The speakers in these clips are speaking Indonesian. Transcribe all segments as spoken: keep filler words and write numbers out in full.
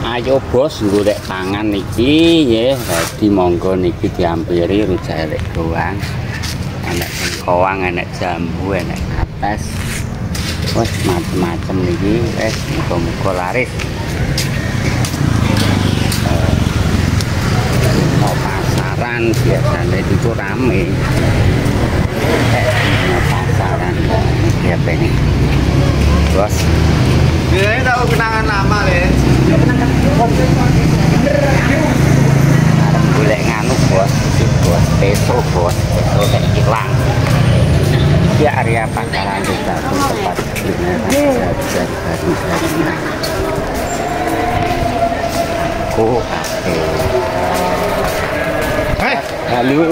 Ayo bos golek pangan niki nggih. Dadi monggo niki diampiri rujak elek doang. Enek sengkoang, enek jambu, enek ates. Wes macem-macem niki wes muga-muga laris. Mau pasaran biasanya itu rame. Eh, mau pasaran ya pengen. Bos. Ini tahu kenangan lama, Le. Arep golek nganu, Bos. Bos, peso, Bos. Peso nek hilang. Iki area pasaran kita tempat Oh, oke. Hei, Lalu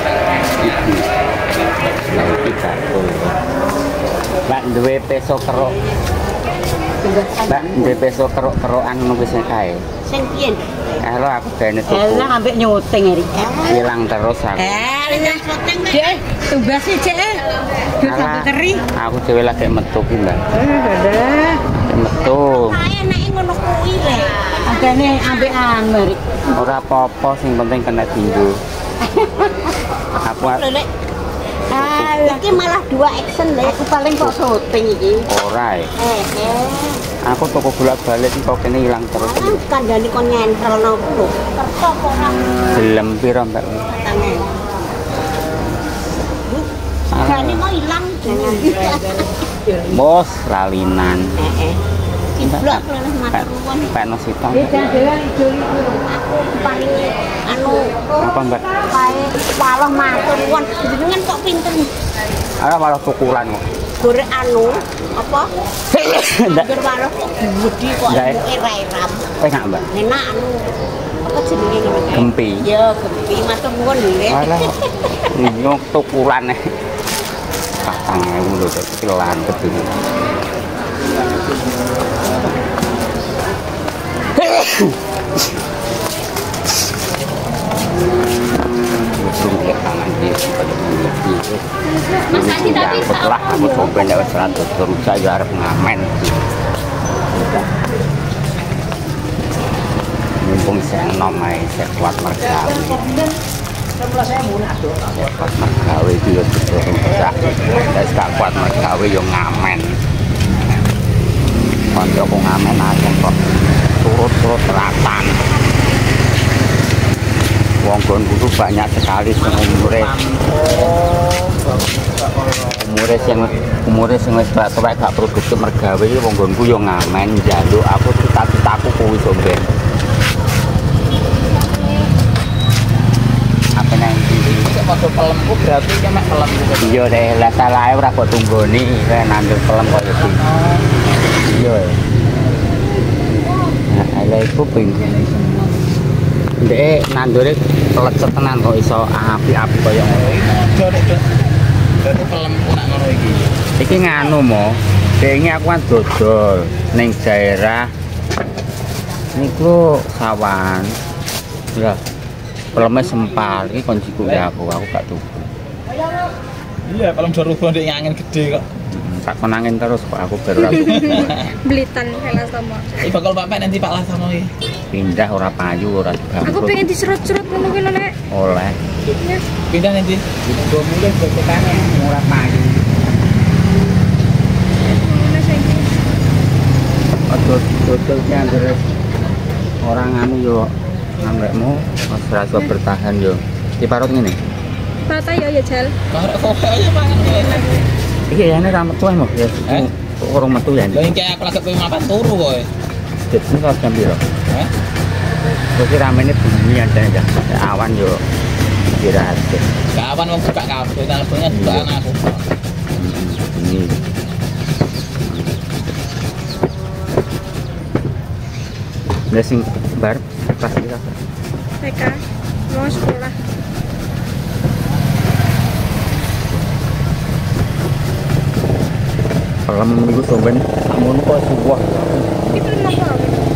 Nah, iki bakul. Mbak duwe peso kerok. Mbak duwe peso kerok-kerokan ngono wis kae. Sing piye? Kalau aku gane tuku. Elah ambek nyuting iki. Hilang terus aku. Eh, wis nyuting, Cek. Tumbas sih, Cek. Duit sampe keri. Aku dhewe lagi metu ki, Mbak. Eh, dadah. Metu. Kae nek ngono kuwi le. Agane ambek amer. Ora apa-apa sing penting kena tinggu. Aku Lek. Ah, iki malah dua action le. Aku paling kok syuting iki. ora. Eh, eh. Aku toko bolak-balik kok kene ilang terus. Kandhane kon nyentrolno lho. Kerto kok ora Gelem piro, Mbak? tangan. Gane mau ilang Bos lalinan. Eh, eh. Iblok lho matur nuwun. Pak Nosita. Aku paling anu Apa, Mbak? kae walah matur nuwun. Jenengan kok pinter Ora malah tukulan kok. gorek anu apa? Ndak. Angger walah kok gudi kok Ndak. enuke rai-ram. Enak, Mbak. Enak anu apa jenenge ngene kae? Gempi. Ya, gempi matur nuwun nggih. Alah. Nyok tukulan e. patang ewu lho iki lantet iki. Mas Adi tapi setelah aku coba nek wis lantet terus saya arep ngamen. Mumpung saya enom ae saya kuat mergawe. Saya kuat mergawe iki yo durung bisa. Wis gak kuat mergawe yo ngamen. Kancaku ngamen aja kok turut-turut teratan. Wong gonku tuh banyak sekali sing umure umure sing umure sing wis tuwek gak produktif mergawe iki wong gonku yo ngamen njaluk aku cita-citaku kuwi somben. Apa nang iki foto pelemku berarti ki mek pelem gitu. Iya deh, lah salahe ora kok tunggoni nandel pelem koyo iki. Iya. Nah, ala iku pingin Ndek nandure lecet tenan kok iso api-api kaya ngono. Dek, Dek. Dek pelemku nak ngono iki. Iki nganu mo. Dene aku kan dodol ning daerah niku sawan. Ya. Peleme sempal iki kon jiku ya aku, aku gak tuku. Iya, pelem Jarugo ndek angin gede kok. Tak konangin terus kok aku baru aku. Belitan Elastomo. Iki bakal Pak nanti Pak Lasono iki. Pindah ora payu ora juga. Aku pengen diserut-serut ngono kuwi lho, Nek. Oleh. Ya. Pindah nanti. Go mulai becekane ora payu. Ngono saiki. Aduh, dodol ki anggere orang anu yo ngambekmu ora iso bertahan yo. Diparut ngene. Rata ya ya Jal. Barek kok aja mangan enak. Iki ya nek ra metu mo ya. Eh? Urung metu ya. Lha iki aku lagi pengen makan turu kowe. Jadi kok jam piro? Hah? Kok ki ramene bumi ada ya. Awan yo istirahat. Kawan wong buka kafe teleponnya dukaan aku. Ini. Lah sing bar pas iki apa? T K. Mau sekolah. Pelem niku somben amun kok suwah. Iki belum apa?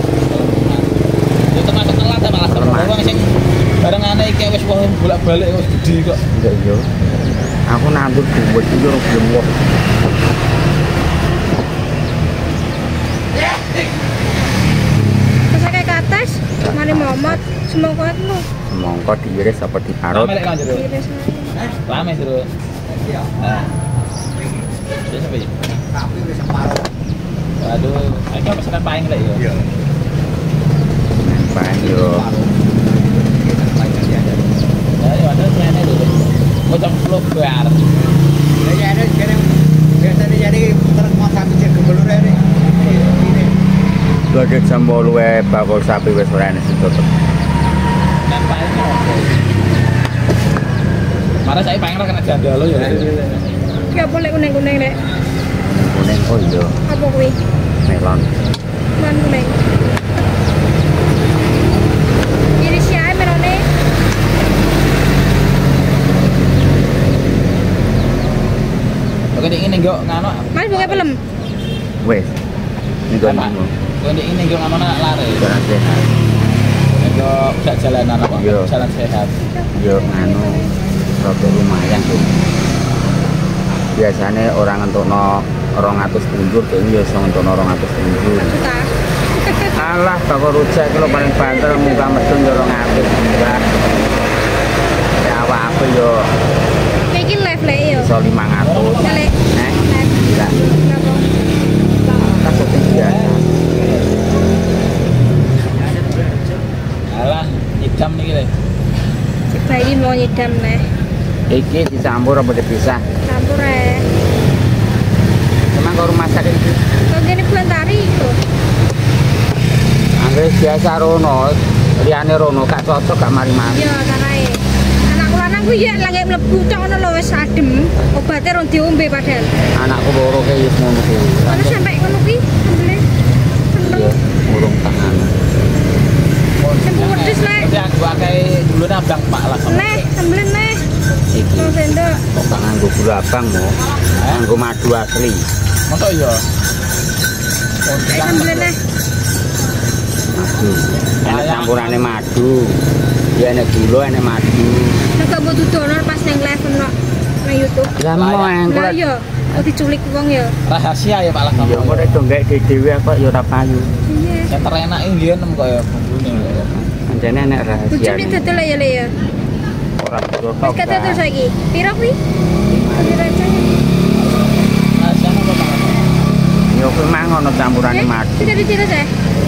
Itu termasuk telat ya malah kalau wong sing bareng ana iki wis bolak-balik wis gede kok. Enggak yo. Aku nandur duwet iki ora gelem kok. Terus kayak kata Comot semangka itu. Semangka diiris apa diparut? Lame lek kan jero. Iris ae. Lame jero. Nah. Terus apa ya? Waduh, aku pesanan paling lek ya. Iya. Paling yo. Ya, ya ada nyane lho. Bocah vlog bar. Ya ya ada sekarang biasanya jadi truk mau sapi cek gebelur ini. Lagi jam bolu wae bakul sapi wis ora enek tutup. Nang paling opo. Marah saya pengen kena jandalo ya. Enggak boleh kuning-kuning, Dek. Kuning oh iya, Apa kuwi? melon. Man kuning. Iris ae melone. Oke, nek ngene nggo ngono. Mas buka pelem. Wes. Ini gue mau. Kok nek ngene nggo ngono nak lare. Jalan sehat. Nggo gak jalanan apa? Iya. Jalan sehat. Yo anu rada lumayan tuh. Biasanya orang entukno orang atus punjul, ini ya iso entukno orang atus punjul. Juta. Alah, bakal rujak kalau paling banter muka medun yo orang atus enggak. Ya apa-apa yo Kayak gini live lek yo. iso lima ratus. Lek. Eh, Live. gila. Berapa? Takut biasa. Alah, hitam iki le. Cek bayi mau nyidam neh. Iki dicampur apa dipisah? Campur ae. Emang kau rumah sakit iki Kok gini bulan tari itu. anggere biasa rono, liyane rono gak cocok gak mari-mari. Iya, karae. Anakku lanang ku ya lagi mlebu tok ngono lho wis adem. Obate rong diombe padahal. Anakku loro ke wis ngono kuwi. Ono sampai ngono kuwi sembelih. Iya, urung tangan. Sembelih wedhus lek. Jadi aku akeh dulu nabang Pak lah. Neh, sembelih neh. Iki Mau sendok. kok gak nganggo gula abang mo. Nganggo madu asli. Mosok iya. Eh, sembelih neh. Madu. Enak campurane madu. Ya enek gula, enek madu. Nek gak mbok dudono pas ning live ono nang YouTube. Lah mau engko Lah iya, kok diculik wong ya. Rahasia ya Pak lah. ya kok itu gak dhewe kok ya ora payu. Iya. Yang terenak ini dia nem kok ya bumbune. Pancene enek rahasia. Bojone dodol ya le ya. Ora perlu Wis tok. ketetur saiki. Piro kuwi? Piro aja. Rahasia apa Pak? Ya kuwi mang ono campurane madu. Tidak dicira saya.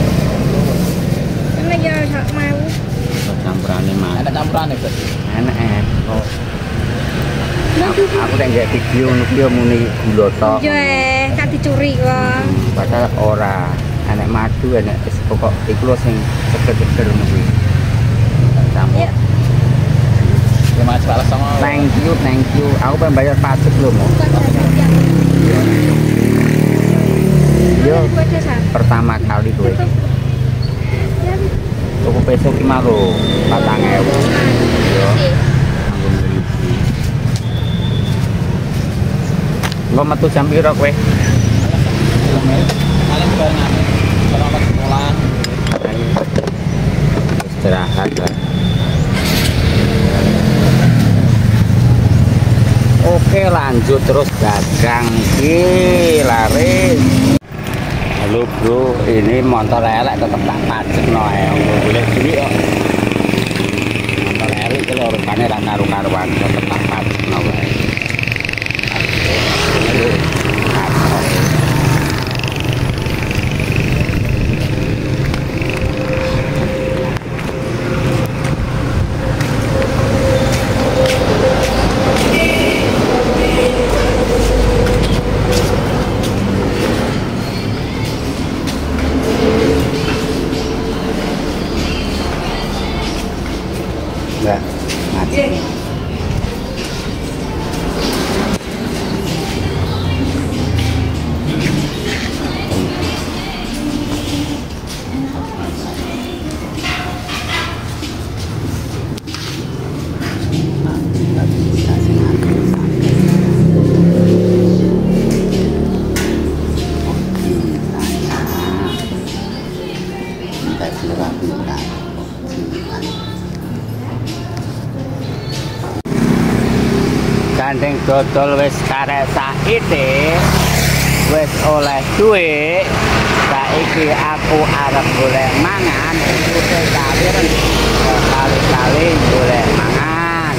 Ini ya sak mau. Campurane madu. Ada campuran itu. Enak eh. Kok Madu. aku nek gak video ngono ki yo muni gula tok. Yo eh, kan dicuri wong. Padahal ora. Enek madu, enek wis pokok iku lho sing seger-seger ngono kuwi. Campur. Ya. Terima kasih Pak lah sama. Thank you, thank you. Aku pengen bayar pajak lho, Mo. Yo, Buat desa. pertama kali kowe. Ya. Tuku peso ki mah lho, patang ewu. Yo. Nganggo miliki. Engko metu jam piro kowe? Paling barengan. Kalau pas sekolah. Istirahat lah. Oke, lanjut terus dagang iki laris. Halo bro, ini motor elek tetep tak pajak no ya, boleh duit kok. Motor elek itu rupanya tak karu-karuan, tetep tak pajak no wae. Enggak, mati. Gandeng dodol wis karek saiki wis oleh duit. iki aku arep golek mangan, kudu kawir kali-kali golek mangan.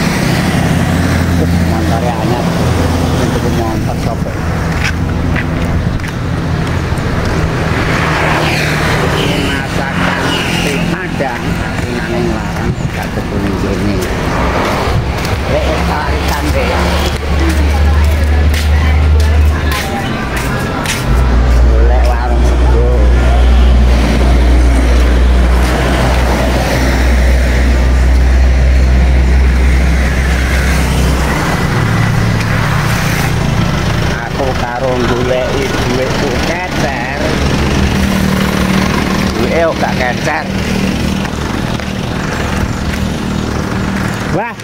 Motor anyar untuk motor sopir. Ini masakan nasi padang, tapi nang larang gak ketemu ini. Lek tarikan deh. Golek warung sego. Aku karo goleki dhuwitku kecer. Duwike gak kecer. Wah.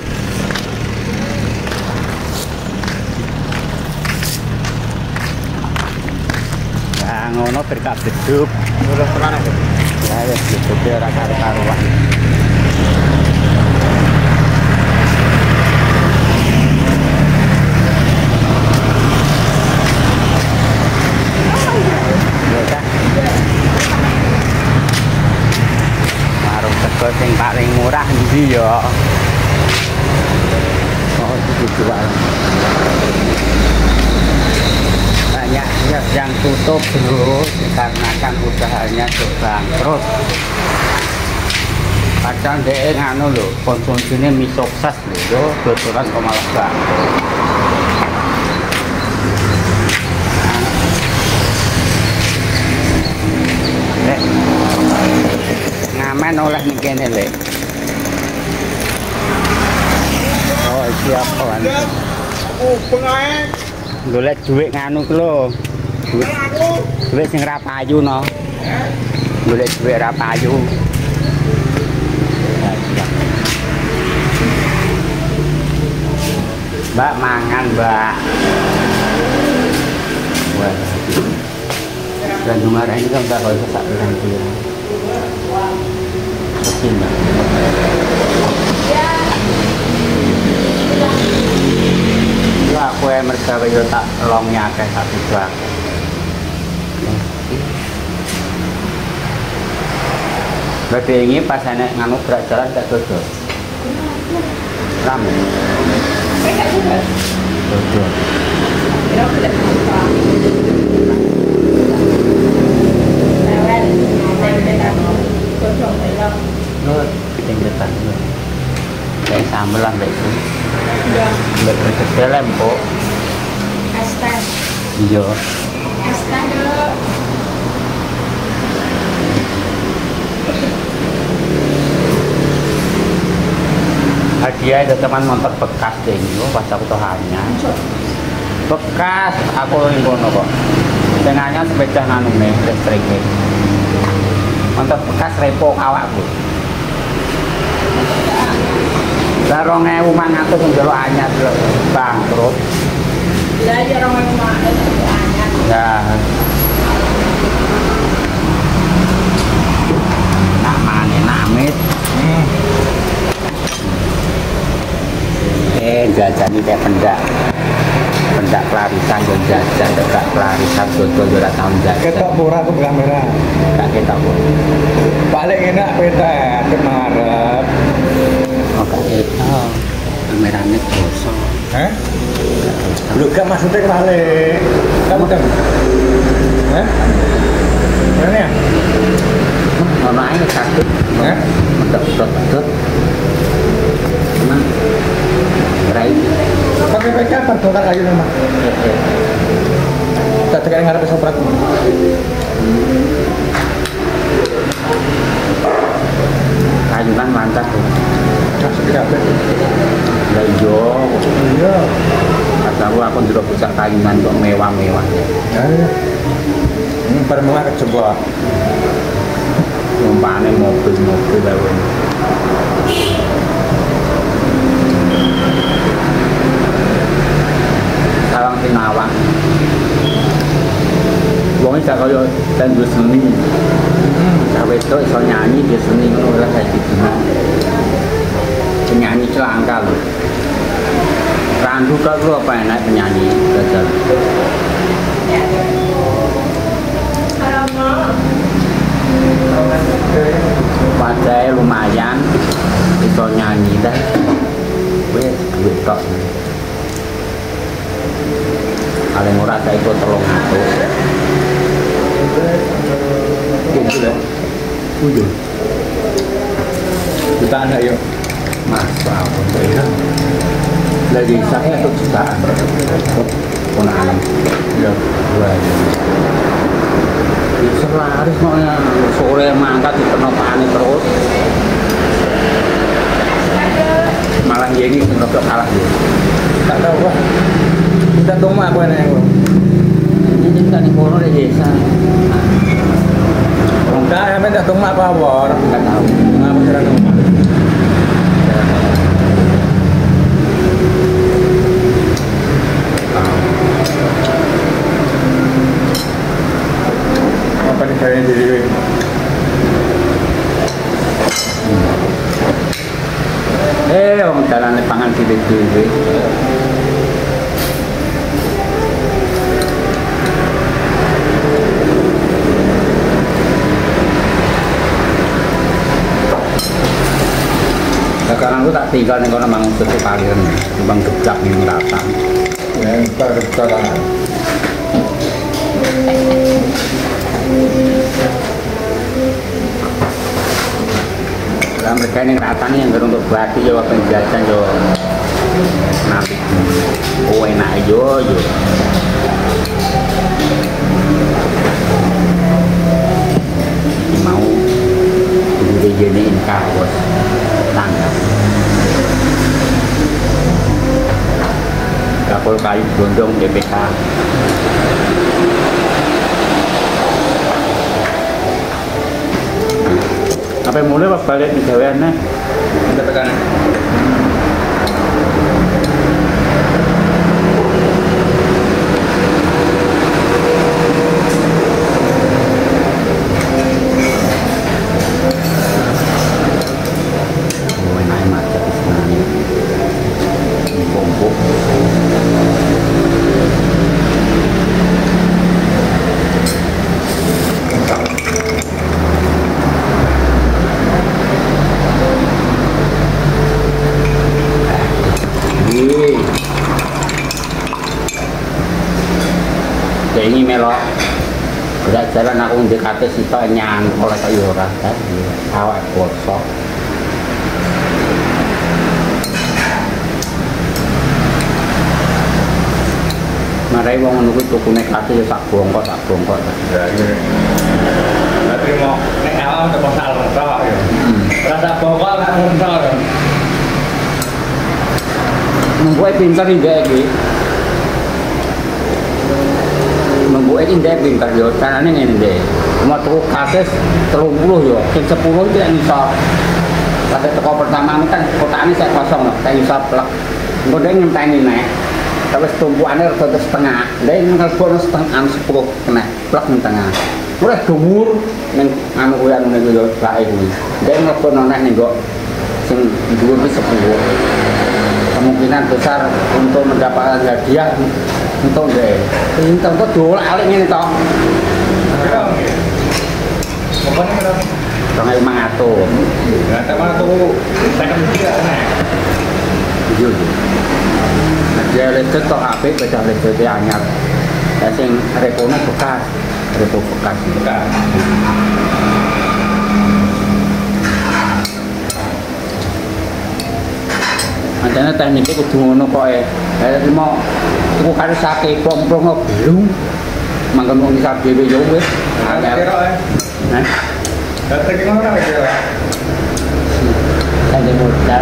Nah, ngono berkah beduk. Udah tenan aku. Ya wis beduk ora karo-karuan. Warung sego sing paling murah ndi ya? Oh, itu jual. Banyak yang tutup bro, dikarenakan usahanya bangkrut. Padahal dia nganu lho, konsumsinya mie sukses lho, dodolan kok malah bangkrut. Lek ngamen oleh ning kene lek. Oh, siapa kan? Oh, pengae. Golek duit nganu ku lho. Duit, duit sing ra payu no. Golek duit ra payu. Mbak mangan, Mbak. Wah. Dan Jumara ini kan udah kalau sak bilang dia. Oke, Mbak. Ya, aku yang mergawe yo tak longnya akeh satu bak. Berarti ini pas enek nganu berat jalan gak dodol. Rame. Dodol. Lo tinggetan lo. Kayak sambel lah itu. Mbak kerja lempok. Estes. Iya. Estes dulu. Hadiah itu teman motor bekas deh, oh, pas aku tuh hanya bekas aku yang kono kok. Tengahnya sepeda nganu nih listriknya. Motor bekas repo awakku. Larong ewu mangatus njolo anyar lho bangkrut. Lah ya rong ewu mangatus anyar. Ya. Nak mane namit. Hmm. Eh jajan iki pendak. Pendak kelarisan yo jajan dekat kelarisan dodol yo ora tau jajan. Ketok murah ke kamera. Tak ketok. Paling enak peta kemarep. Oh, gak ketok. Kamerane kosong. Hah? Lu gak maksudnya kebalik. Kamu kan? Hah? Mana ya? Ono ae satu. Hah? Medot-medot. Emang rai. Pakai P K bongkar kayu nama. Tak tekan ngarep soprat. Kayunan mantap tuh. Maksudnya apa? Lah iya. Iya. Kataku aku ndelok bocah kayunan kok mewah-mewah. Ya. Ini permewah kejebak. Numpane mobil-mobil lawan. Salang Tinawang. Wong iki kaya tandu seni. Gawe tok iso nyanyi dia seni ngono lah kayak gitu. Penyanyi celangka lho. Randu kok lu apa enak penyanyi belajar. Kalau Padahal lumayan bisa nyanyi dah. Wes duit tok. Paling murah saya ikut tolong aku. Gitu deh. Udah. Jutaan ayo. Masa apa ya? Lagi saya tuh jutaan. Ponaan. Ya, dua. Bisa laris maunya sore mangkat di penopane terus. Malah ini ngerokok kalah dia. Tak tahu kok. Kita tunggu aku enak yang Ini kan di kono di desa. enggak, sampai tak tunggu apa apa orang Enggak tahu. ngapa cara tunggu. Apa nih kayaknya jadi Eh, orang jalan pangan dhewe-dhewe. Sekarang aku tak tinggal nih kalau mangun tutup aliran, bang gebrak nih ngerata. yang terkecalan. Lah mereka ini ngerata nih yang untuk bati yo penjajan yo. Nabi. Oh enak yo yo. Ini mau dijadiin kaos tangga. Kapal kayu gondong D P K. Apa mulai pas balik di gaweannya? Kita tekan. Oh, enak macet di sana. Bongkok. Ini melok udah jalan aku ndekate sitok nyangkol kaya ora ta awak bosok marai wong ngono kuwi tukune kate ya sak bongkok sak bongkok Ya ini. Nanti mau nek awam ke pasal tok ya. Rasa pokok lak mentok. membuat pintar juga iki membuat ini dia pintar yo carane ngene deh mau tuku kases tiga puluh yo sing sepuluh iki nek iso kases teko pertama kan kotakane saya kosong saya iso plek engko dia ngenteni nek tapi tumpukannya rada setengah dia ngelebokno setengah sepuluh kena plek ning tengah ora dhuwur ning anu kuwi anu niku yo bae kuwi dia ngelebokno nek ning kok sing dhuwur iki sepuluh kemungkinan besar untuk mendapatkan hadiah untuk deh pinter kok dolak alik ngene to Apa nih berapa? rong ewu lima ratus Ya sama tuh tekan dia nek. iya dia listrik tok apik beda listrik anyar ya sing repone bekas repo bekas Bukan. Antene tekniknya kudu ngono kok e. Lah mau tuku karo sake pomprong belum. Manggon wong isap dhewe yo wis. Kira ya. Nah, Datang ke mana kira? ada modal.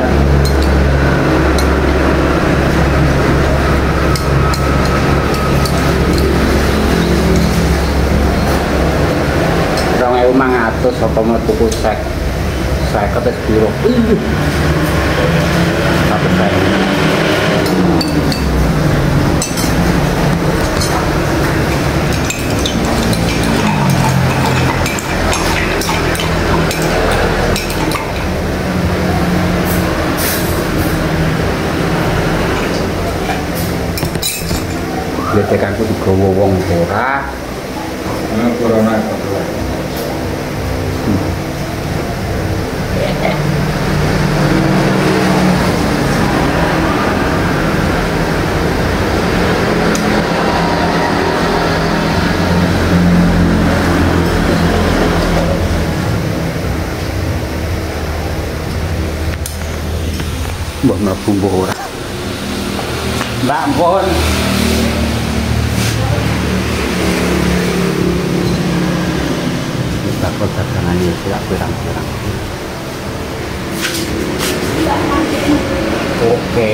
rong ewu lima ratus apa mau tuku sek. Sek ketes piro. Ih. Satu sek. Letekanku digawa wong ora. Corona. mlebu mbok ora. Mbak pun. Kita kok dagangan ya tidak pirang-pirang. Oke.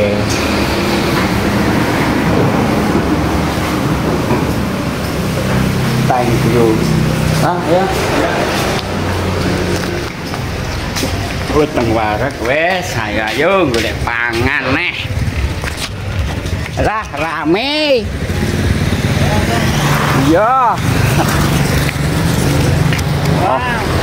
Thank you. Ah ya. Utang warak wes saya yo golek pangan neh. Lah rame. Yo. Oh.